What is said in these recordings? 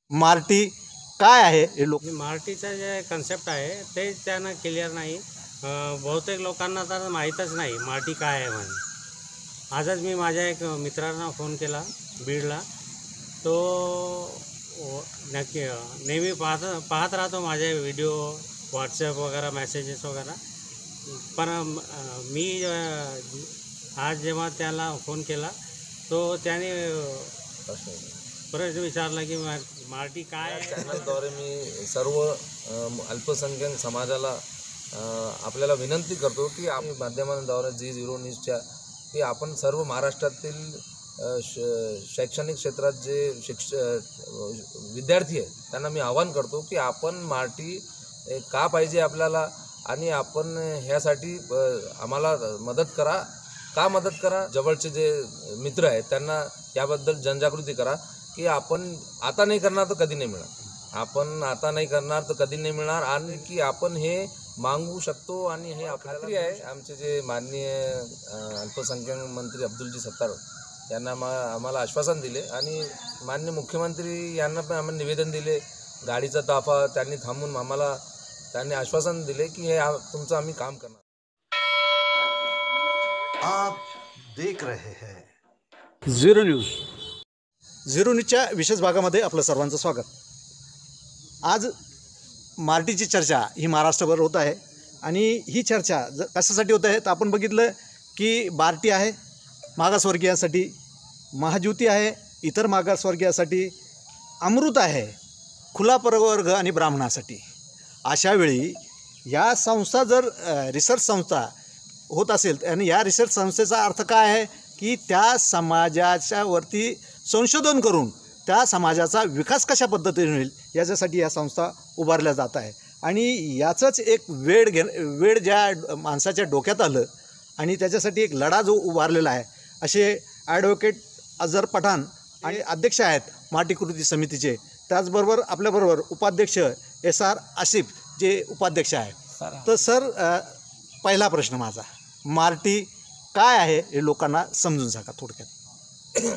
Marty काय आहे हे लोक मराठीचं जे कन्सेप्ट आहे ते त्यांना क्लिअर नाही. बहुतेक लोकांना तर माहीतच नाही मराठी काय आहे म्हणून. आजच मी माझ्या एक मित्रांना फोन केला बीडला. तो नक्की नेहमी पाहत राहतो माझे व्हिडिओ, व्हॉट्सॲप वगैरे, मेसेजेस वगैरे. पण मी आज जेव्हा त्याला फोन केला तो त्याने प्रश्न विचारला की मराठी काय आहे. चॅनलद्वारे मी सर्व अल्पसंख्याक समाजाला आपल्याला विनंती करतो की आम्ही माध्यमांद्वारे G0 न्यूजच्या की आपण सर्व महाराष्ट्रातील शैक्षणिक क्षेत्रात जे विद्यार्थी आहेत त्यांना मी आवाहन करतो की आपण मराठी का पाहिजे आपल्याला, आणि आपण ह्यासाठी आम्हाला मदत करा. जवळचे जे मित्र आहेत त्यांना याबद्दल जनजागृती करा की आपण आता नाही करणार तर कधी नाही मिळणार, आणि की आपण हे मागू शकतो. आणि हे खात्री आहे आमचे जे माननीय अल्पसंख्याक मंत्री अब्दुलजी सत्तार यांना आम्हाला आश्वासन दिले, आणि माननीय मुख्यमंत्री यांना पण आम्हाला निवेदन दिले. गाडीचा ताफा त्यांनी थांबून त्यांनी आश्वासन दिले की हे तुमचं आम्ही काम करणार. आप देख रहे हैं झिरो न्यूजच्या विशेष भागामध्ये आपलं सर्वांचं स्वागत. आज मराठीची चर्चा ही महाराष्ट्रभर होत आहे, आणि ही चर्चा कशासाठी होत आहे तर आपण बघितलं की बार्टी आहे मागासवर्गीयासाठी, महाज्योती आहे इतर मागासवर्गीयासाठी, अमृत आहे खुला प्रवर्ग आणि ब्राह्मणासाठी. अशावेळी या संस्था जर रिसर्च संस्था होत असेल, आणि या रिसर्च संस्थेचा अर्थ काय आहे की त्या समाजाच्या वरती संशोधन करून त्या समाजाचा विकास कशा पद्धतीने होईल याच्यासाठी या संस्था उभारल्या जात आहे. आणि याचंच एक वेळ ज्या माणसाच्या डोक्यात आलं आणि त्याच्यासाठी एक लढा जो उभारलेला आहे, असे ॲडव्होकेट अझर पठाण आणि अध्यक्ष आहेत मराठी कृती समितीचे. त्याचबरोबर आपल्याबरोबर उपाध्यक्ष SR आसिफ जे उपाध्यक्ष आहे. तर सर, पहिला प्रश्न माझा, मराठी काय आहे हे लोकांना समजून सांगा थोडक्यात.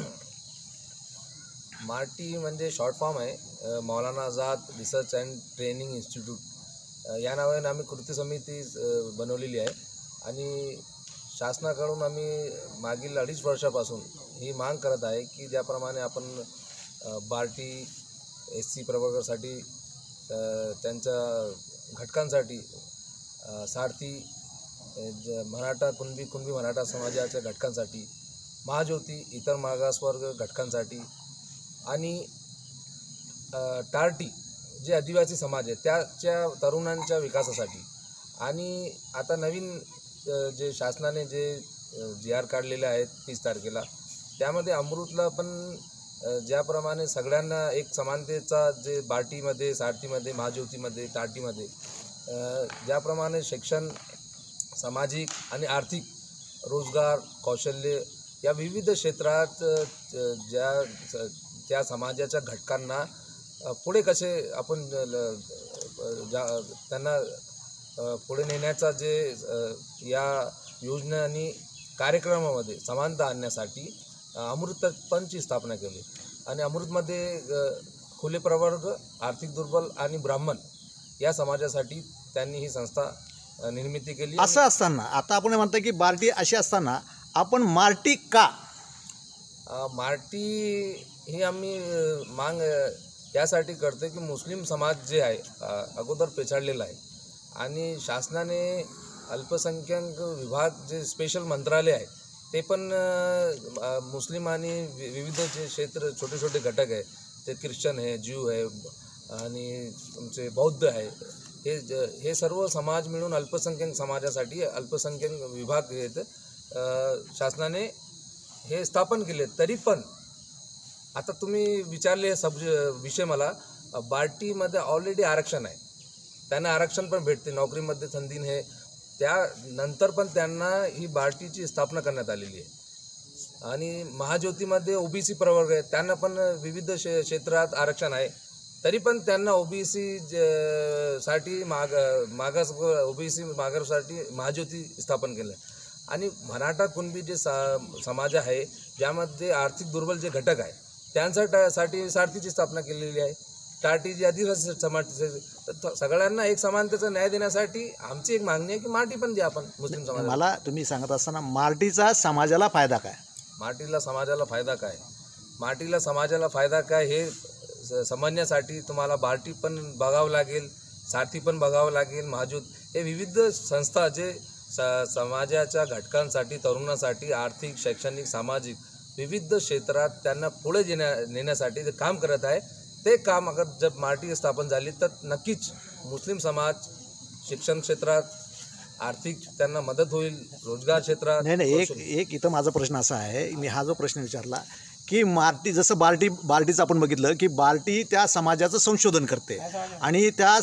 मराठी म्हणजे शॉर्ट फॉर्म आहे Maulana Azad research and training institute. या नावाने आम्ही कृती समिती बनवलेली आहे, आणि शासनाकडून आम्ही मागील 2.5 वर्षापासून ही माग करत आहे की ज्याप्रमाणे आपण बार्टी SC प्रवर्गासाठी, त्यांच्या घटकांसाठी, सारथी मराठा कुणबी मराठा समाजाच्या घटकांसाठी, महाज्योती इतर मागासवर्ग घटकांसाठी, आणि टार्टी जे आदिवासी समाज आहे त्याच्या तरुणांच्या विकासासाठी. आणि आता नवीन जे शासनाने जे GR काढलेले आहेत 30 तारखेला, त्यामध्ये अमृतला पण ज्याप्रमाणे सगळ्यांना एक समानतेचा जे बार्टीमध्ये, सारथीमध्ये, महाज्योतीमध्ये, टार्टीमध्ये ज्याप्रमाणे शिक्षण, सामाजिक आणि आर्थिक, रोजगार, कौशल्य या विविध क्षेत्रात त्या समाजाच्या घटकांना पुढे कसे आपण त्यांना पुढे नेण्याचा जे या योजना आणि कार्यक्रमामध्ये समानता आणण्यासाठी अमृत पंचची स्थापना केली. आणि अमृतमध्ये खुले प्रवर्ग, आर्थिक दुर्बल आणि ब्राह्मण या समाजासाठी त्यांनी ही संस्था निर्मिती केली. असं असताना आता आपण म्हणतो की बार्टी अशी असताना आपण मराठी का? मराठी ही आम्ही मांग यासाठी करतो की मुस्लिम समाज जे आहे अगोदर पेछाडलेला आहे, आणि शासनाने अल्पसंख्याक विभाग जे स्पेशल मंत्रालय आहे ते पण मुस्लिम आणि विविध जे क्षेत्र छोटे छोटे घटक आहे, ते ख्रिश्चन आहे, ज्यू आहे आणि तुमचे बौद्ध आहे, हे सर्व समाज मिळून अल्पसंख्याक समाजासाठी अल्पसंख्याक विभाग आहेत शासनाने हे स्थापन केले. तरी पण आता तुम्ही विचारले विषय मला, बार्टीमध्ये ऑलरेडी आरक्षण आहे, त्यांना आरक्षण पण भेटते, नोकरीमध्ये संधी आहे, त्यानंतर पण त्यांना ही बार्टीची स्थापना करण्यात आलेली आहे. आणि महाज्योतीमध्ये OBC प्रवर्ग आहे, त्यांना पण विविध क्षेत्रात आरक्षण आहे, तरी पण त्यांना OBC साठी मागास OBC मागासाठी महाज्योती स्थापन केलं. आणि मराठा कुणबी जे समाज आहे ज्यामध्ये आर्थिक दुर्बल जे घटक आहे त्यांच्यासाठी सारथीची स्थापना केलेली आहे. टाटी जी आदिवासी समाज, तर सगळ्यांना एक समानतेचा न्याय देण्यासाठी आमची एक मागणी आहे की माटी पण द्या आपण मुस्लिम समाजाला. मला तुम्ही सांगत असताना मार्टीचा समाजाला फायदा काय? माटीला समाजाला फायदा काय, माटीला समाजाला फायदा काय हे समजण्यासाठी तुम्हाला बार्टी पण बघावं लागेल, सारथी पण बघावं लागेल, महाजूत हे विविध संस्था जे समाजाच्या घटकांसाठी, तरुणांसाठी आर्थिक, शैक्षणिक, सामाजिक विविध क्षेत्रात त्यांना पुढे नेण्यासाठी जे काम करत आहे, ते काम अगर जब मार्टी स्थापन झाली तर नक्कीच मुस्लिम समाज शिक्षण क्षेत्रात आर्थिक त्यांना मदत होईल, रोजगार क्षेत्रात. नाही, एक इथं माझा प्रश्न असा आहे, मी हा जो प्रश्न विचारला की मार्टी, जसं बार्टीचं आपण बघितलं की बार्टी त्या समाजाचं संशोधन करते आणि त्या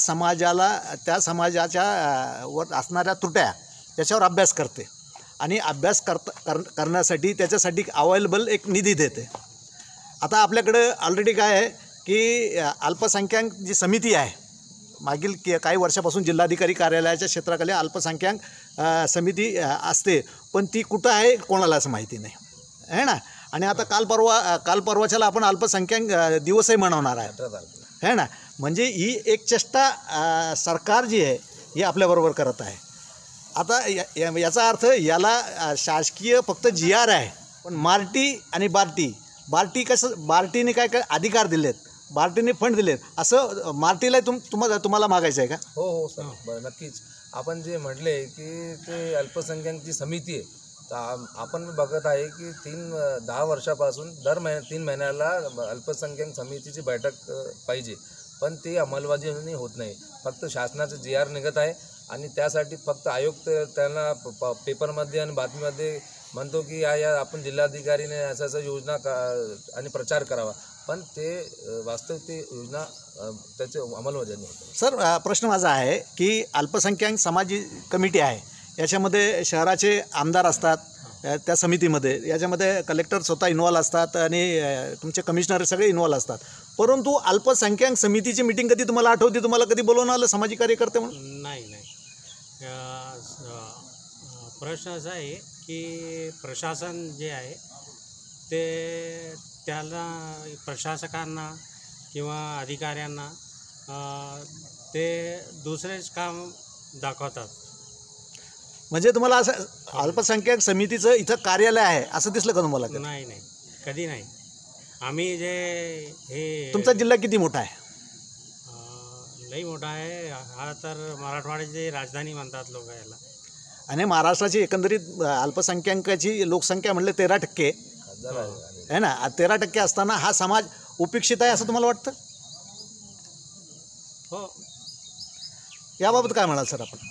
समाजाच्या वर असणाऱ्या त्रुट्या त्याच्यावर अभ्यास करते आणि अभ्यास करण्यासाठी त्याच्यासाठी अवेलेबल एक निधी देते. आता आपल्याकडं ऑलरेडी काय आहे की अल्पसंख्याक जी समिती आहे, मागील काही वर्षापासून जिल्हाधिकारी कार्यालयाच्या क्षेत्राखाली अल्पसंख्याक समिती असते, पण ती कुठं आहे कोणालाच माहिती नाही आहे ना. आणि आता काल परवाच्याला आपण अल्पसंख्याक दिवसही मनवणार आहे ना. म्हणजे ही एक चेष्टा सरकार जी आहे ही आपल्याबरोबर करत आहे. आता याचा अर्थ याला शासकीय फक्त GR आहे, पण मार्टी आणि बार्टी कसं, बार्टीने काय काय अधिकार दिलेत, बार्टीने फंड दिलेत, असं मार्टीला तुम्हाला मागायचं आहे का? हो सर, बरं, नक्कीच. आपण जे म्हटले की ते अल्पसंख्याकची समिती आहे, तर आपण बघत आहे की 10 वर्षापासून दर 3 महिन्याला अल्पसंख्याक समितीची बैठक पाहिजे, पण ते अंमलबजावणी होत नाही. फक्त शासनाचं GR निघत आहे आणि त्यासाठी फक्त आयुक्त त्यांना पेपरमध्ये आणि बातमीमध्ये म्हणतो की या आपण जिल्हाधिकारीने असं योजना आणि प्रचार करावा, पण ते वास्तविक ते योजना त्याचे अंमलबजावणी होते. सर, प्रश्न माझा आहे की अल्पसंख्याक समाज कमिटी आहे, याच्यामध्ये शहराचे आमदार असतात त्या समितीमध्ये, याच्यामध्ये कलेक्टर स्वतः इन्व्हॉल्व असतात आणि तुमचे कमिशनर सगळे इन्व्हॉल्व असतात, परंतु अल्पसंख्याक समितीची मीटिंग कधी तुम्हाला आठवते? तुम्हाला कधी बोलवणं आलं सामाजिक कार्यकर्ते म्हणून? नाही. प्रश्न असा आहे की प्रशासन जे आहे ते त्याला प्रशासकांना किंवा अधिकाऱ्यांना ते दुसरेच काम दाखवतात. म्हणजे तुम्हाला असं अल्पसंख्याक समितीचं इथं कार्यालय आहे असं दिसलं का तुम्हाला? नाही, कधी नाही. आम्ही जे हे, तुमचा जिल्हा किती मोठा आहे? लई मोठा आहे हा, तर मराठवाड्याची राजधानी म्हणतात लोक याला. आणि महाराष्ट्राची एकंदरीत अल्पसंख्याकाची लोकसंख्या म्हणले 13% आहे ना. 13% असताना हा समाज उपेक्षित आहे असं तुम्हाला वाटतं? हो. याबाबत काय म्हणाल सर आपण?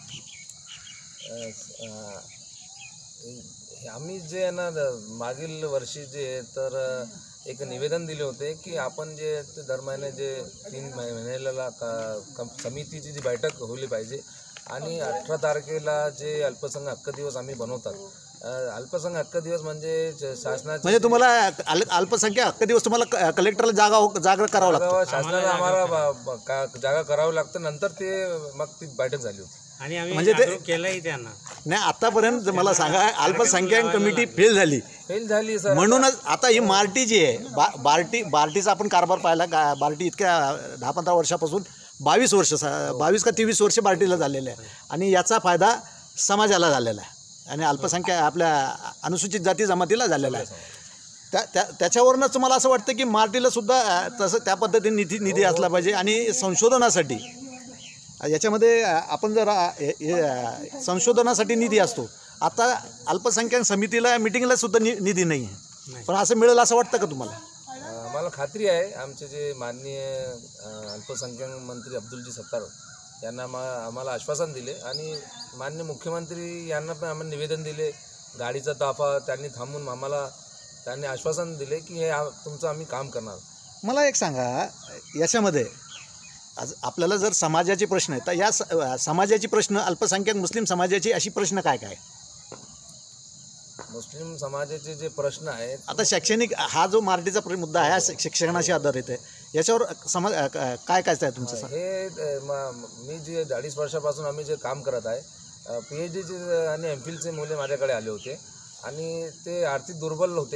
आम्ही जे आहे ना मागील वर्षी जे तर एक निवेदन दिले होते की आपण जे ते दर महिने जे 3 महिन्याला समितीची जी बैठक होली पाहिजे आणि 18 तारखेला जे अल्पसंख्याक हक्क दिवस आम्ही बनवतात. अल्पसंख्याक हक्क दिवस म्हणजे शासनाचे, म्हणजे तुम्हाला अल्पसंख्याक हक्क दिवस तुम्हाला कलेक्टरला जागा करावं लागतं? शासनाला आम्हाला जागा करावं लागतं. नंतर ते मग ती बैठक झाली होती आणि आम्ही म्हणजे ते केलंही त्यांना. नाही, आतापर्यंत मला सांगा अल्पसंख्याक कमिटी फेल झाली सर. म्हणूनच आता ही मार्टी जी आहे, बार्टीचा आपण कारभार पाहिला. बार्टी इतक्या 10-15 वर्षापासून 22 का 23 वर्ष बार्टीला झालेलं आहे आणि याचा फायदा समाजाला झालेला आहे आणि अल्पसंख्याक आपल्या अनुसूचित जाती जमातीला झालेला आहे. त्याच्यावरूनच तुम्हाला असं वाटतं की मार्टीला सुद्धा तसं त्या पद्धतीने निधी असला पाहिजे. आणि संशोधनासाठी याच्यामध्ये आपण जर संशोधनासाठी निधी असतो, आता अल्पसंख्याक समितीला मिटिंगला सुद्धा निधी नाही आहे, पण असं मिळेल असं वाटतं का तुम्हाला? मला खात्री आहे आमचे जे माननीय अल्पसंख्याक मंत्री अब्दुलजी सत्तार यांना आम्हाला आश्वासन दिले आणि माननीय मुख्यमंत्री यांना पण आम्हाला निवेदन दिले. गाडीचा ताफा त्यांनी थांबून त्यांनी आश्वासन दिले की हे तुमचं आम्ही काम करणार. मला एक सांगा, याच्यामध्ये आज आपल्याला जर समाजाचे प्रश्न आहेत तर या समाजाची प्रश्न, अल्पसंख्याक मुस्लिम समाजाची अशी प्रश्न काय काय? मुस्लिम समाजाचे जे प्रश्न आहेत, आता शैक्षणिक हा जो मार्टीचा मुद्दा आहे, हा शिक्षणाशी आधारित आहे, याच्यावर काय आहे तुमचं? हे मी जे 2.5 वर्षापासून आम्ही जे काम करत आहे, PhDचे आणि MPhilचे मुले माझ्याकडे आले होते आणि ते आर्थिक दुर्बल होते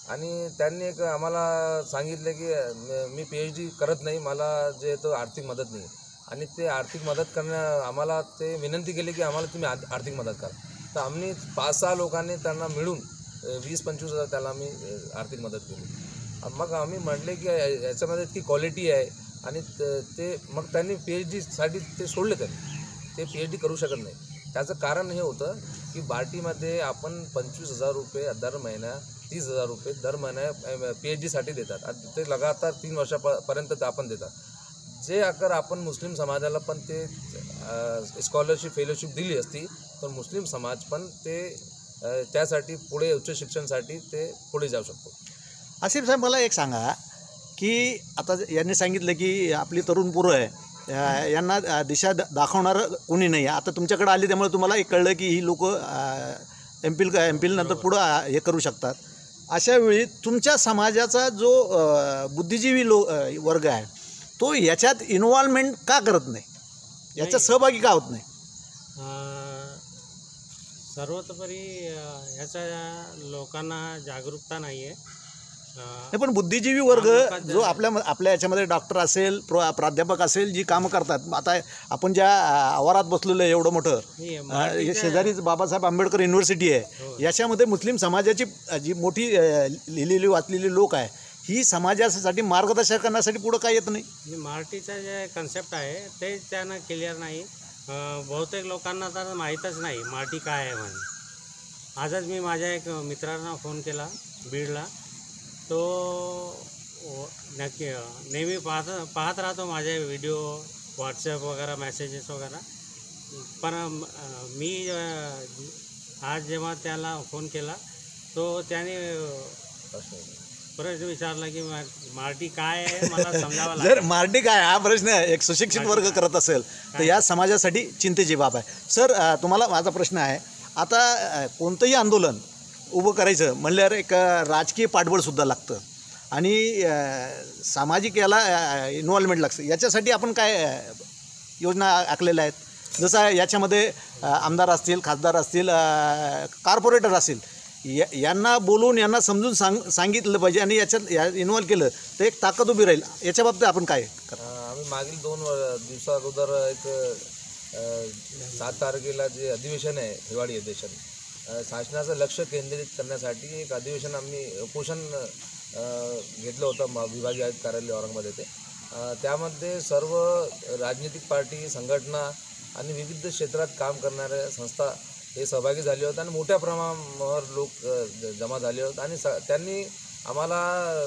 आणि त्यांनी एक आम्हाला सांगितलं की मी PhD करत नाही, मला जे तो आर्थिक मदत नाही. आणि ते आर्थिक मदत आम्हाला ते विनंती केली की आम्हाला तुम्ही आर्थिक मदत करा. तर आम्ही 5-6 लोकांनी त्यांना मिळून 20-25 हजार त्याला आम्ही आर्थिक मदत केली. मग आम्ही म्हटले की याच्यामध्ये इतकी क्वालिटी आहे आणि ते मग त्यांनी PhDसाठी ते सोडले. ते PhD करू शकत नाही. त्याचं कारण हे होतं की बार्टीमध्ये आपण 25,000 रुपये दर महिना, 30,000 रुपये दर महिना PhDसाठी देतात. आणि ते लगातार 3 वर्षापर्यंत आपण देतात. जे अगर आपण मुस्लिम समाजाला पण ते स्कॉलरशिप फेलोशिप दिली असती तर मुस्लिम समाज पण ते त्यासाठी पुढे उच्च शिक्षणासाठी ते पुढे जाऊ शकतो. आसिफ साहेब, मला एक सांगा की आता यांनी सांगितलं की आपली तरुण पोरं आहे, यांना दिशा दाखवणारं कोणी नाही. आता तुमच्याकडे आली त्यामुळे तुम्हाला एक कळलं की ही लोक एम.फिल नंतर पुढं हे करू शकतात. अशा वेळी तुमच्या समाजाचा जो बुद्धिजीवी वर्ग आहे तो याच्यात इन्व्हॉल्वमेंट का करत नाही, याच्यात सहभागी का होत नाही? सर्वतोपरी ह्याचा लोकांना जागरूकता नाही आहे. पण बुद्धिजीवी वर्ग जो आपल्या याच्यामध्ये डॉक्टर असेल, प्राध्यापक असेल, जी कामं करतात. आता आपण ज्या आवारात बसलेलं आहे एवढं मोठं, शेजारीच बाबासाहेब आंबेडकर युनिव्हर्सिटी आहे, याच्यामध्ये मुस्लिम समाजाची जी मोठी लिहिलेली वाचलेली लोक आहे, ही समाजासाठी मार्गदर्शन करण्यासाठी पुढं काय येत नाही. मराठीचा जे कन्सेप्ट आहे ते त्यांना क्लिअर नाही. बहुतेक लोकांना तर माहीतच नाही मराठी काय आहे म्हणून. आजच मी माझ्या एक मित्रांना फोन केला बीडला. तो नक्की नेहमी पाहत राहतो माझे व्हिडिओ, व्हॉट्सॲप वगैरे, मेसेजेस वगैरे. पण मी आज जेव्हा त्याला फोन केला तो त्याने प्रश्न विचारला की मराठी काय आहे मला समजावं लागेल. जर मराठी काय हा प्रश्न एक सुशिक्षित वर्ग करत असेल तर या समाजासाठी चिंतेची बाब आहे. सर, तुम्हाला माझा प्रश्न आहे, आता कोणतंही आंदोलन उभं करायचं म्हणल्यावर एक राजकीय पाठबळसुद्धा लागतं आणि सामाजिक याला इन्व्हॉल्वमेंट लागतं. याच्यासाठी आपण काय योजना आखलेल्या आहेत? जसं याच्यामध्ये आमदार असतील, खासदार असतील, कॉर्पोरेटर असतील, यांना बोलून यांना समजून सांगितलं पाहिजे आणि याच्यात इन्व्हॉल्व केलं तर एक ताकद उभी राहील. याच्या बाबतीत आपण काय आम्ही मागील 2 दिवसा अगोदर एक 7 तारखेला जे अधिवेशन आहे, हिवाळी अधिवेशन, शासनाचं लक्ष केंद्रित करण्यासाठी एक अधिवेशन आम्ही उपोषण घेतलं होतं विभागीय आयुक्त कार्यालय औरंगाबाद येथे. त्यामध्ये सर्व राजनीतिक पार्टी, संघटना आणि विविध क्षेत्रात काम करणाऱ्या संस्था हे सहभागी झाले होते आणि मोठ्या प्रमाणावर लोक जमा झाले होते. आणि त्यांनी आम्हाला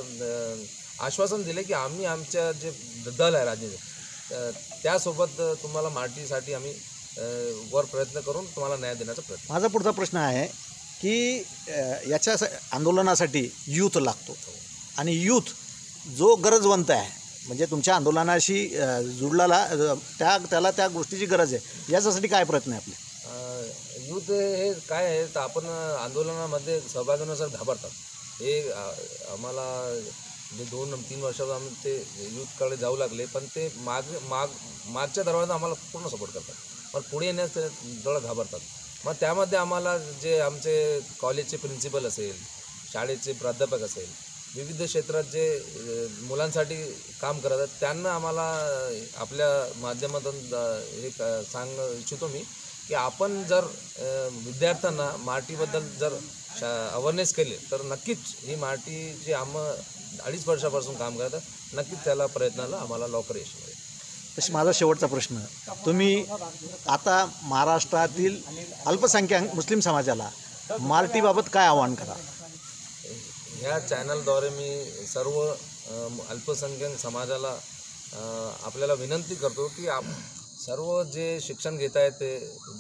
आश्वासन दिले की आम्ही आमच्या जे दल आहे राजनीतिक त्यासोबत तुम्हाला मराठीसाठी आम्ही वर प्रयत्न करून तुम्हाला न्याय देण्याचा प्रयत्न. माझा पुढचा प्रश्न आहे की याच्या आंदोलनासाठी यूथ लागतो आणि यूथ जो गरजवंत आहे, म्हणजे तुमच्या आंदोलनाशी जुडलेला त्याला त्या गोष्टीची गरज आहे, याच्यासाठी काय प्रयत्न आहे आपले? यूथ हे काय आहे तर आपण आंदोलनामध्ये सहभागी होण्यासाठी घाबरतात. हे आम्हाला जे 2-3 वर्षावर आम्ही ते यूथकडे जाऊ लागले, पण ते मागच्या दरवाजा आम्हाला पूर्ण सपोर्ट करतात, पण पुढे येण्यास थोडं घाबरतात. मग त्यामध्ये आम्हाला जे आमचे कॉलेजचे प्रिन्सिपल असेल, शाळेचे प्राध्यापक असेल, विविध क्षेत्रात जे मुलांसाठी काम करतात त्यांना आम्हाला आपल्या माध्यमातून हे सांग इच्छितो मी की आपण जर विद्यार्थ्यांना मराठीबद्दल जर अवेअरनेस केले तर नक्कीच ही मराठी जी आम्ही 2.5 वर्षापासून काम करतात, नक्कीच त्याला प्रयत्नाला आम्हाला लवकर यश मिळेल. तशी माझा शेवटचा प्रश्न, तुम्ही आता महाराष्ट्रातील अल्पसंख्याक मुस्लिम समाजाला मराठीबाबत काय आवाहन करा? ह्या चॅनलद्वारे मी सर्व अल्पसंख्याक समाजाला आपल्याला विनंती करतो की सर्व जे शिक्षण घेत आहे ते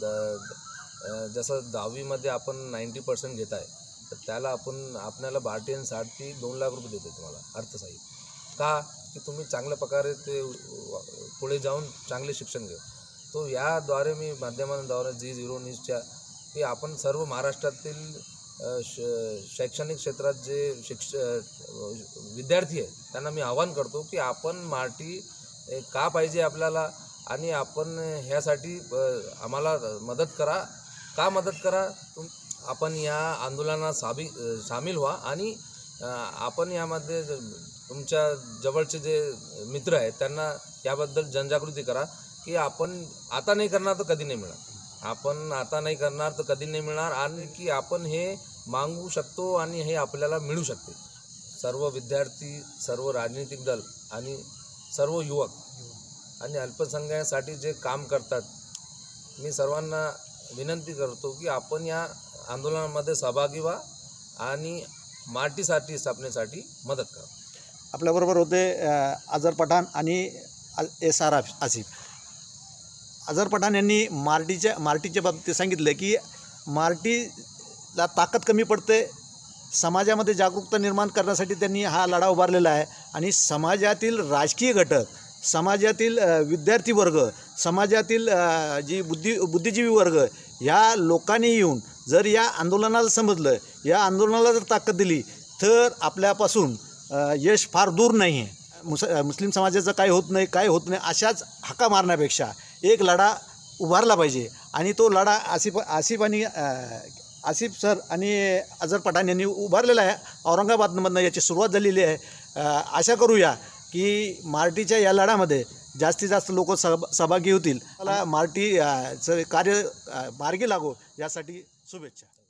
जसं 10वीमध्ये आपण 90% घेत आहे तर त्याला आपल्याला भारतीयांसाठी 2 लाख रुपये देतो तुम्हाला अर्थसहाय्य. का की तुम्ही चांगल्या प्रकारे ते पुढे जाऊन चांगले शिक्षण घेऊ. तो याद्वारे मी माध्यमांद्वारे G0 न्यूजच्या की आपण सर्व महाराष्ट्रातील शैक्षणिक क्षेत्रात जे विद्यार्थी आहेत त्यांना मी आवाहन करतो की आपण मराठी का पाहिजे आपल्याला आणि आपण ह्यासाठी आम्हाला मदत करा. का मदत करा? आपण या आंदोलनात सामील व्हा आणि आपण यामध्ये तुमच्या जवळचे जे मित्र आहेत त्यांना याबद्दल जनजागृती करा की आपण आता नाही करणार तर कधी नाही मिळणार, आपण आता नाही करणार तर कधी नाही मिळणार, आणि की आपण हे मागू शकतो आणि हे आपल्याला मिळू शकते. सर्व विद्यार्थी, सर्व राजनीतिक दल आणि सर्व युवक आणि अल्पसंख्याकांसाठी जे काम करतात, मी सर्वांना विनंती करतो की आपण या आंदोलनामध्ये सहभागी व्हा आणि मार्टीसाठी स्थापनेसाठी मदत करा. आपल्याबरोबर होते अझर पठाण आणि SR आसिफ. अझर पठाण यांनी मार्टीच्या बाबतीत सांगितलं की मार्टीला ताकद कमी पडते, समाजामध्ये जागरूकता निर्माण करण्यासाठी त्यांनी हा लढा उभारलेला आहे. आणि समाजातील राजकीय घटक, समाजातील विद्यार्थी वर्ग, समाजातील जी बुद्धिजीवी वर्ग, ह्या लोकांनी येऊन जर या आंदोलनाला समजलं, या आंदोलनाला जर ताकद दिली तर आपल्यापासून यश फार दूर नाही आहे. मुस्लिम समाजाचं काय होत नाही अशाच हाका मारण्यापेक्षा एक लढा उभारला पाहिजे. आणि तो लढा आसिफ सर आणि अझर पठाण यांनी उभारलेला आहे. औरंगाबादमधनं याची सुरुवात झालेली आहे. आशा करूया की मार्टीच्या या लढ्यामध्ये जास्तीत जास्त लोक सहभागी होतील. मला मार्टीचं कार्य मार्गी लागो यासाठी शुभेच्छा.